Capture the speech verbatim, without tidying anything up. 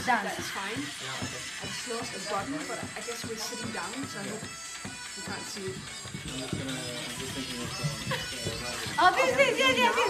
Dance. That's fine. I just lost a button, but I guess we're sitting down, so I hope you can't see it. Oh, this, this, yeah, yeah,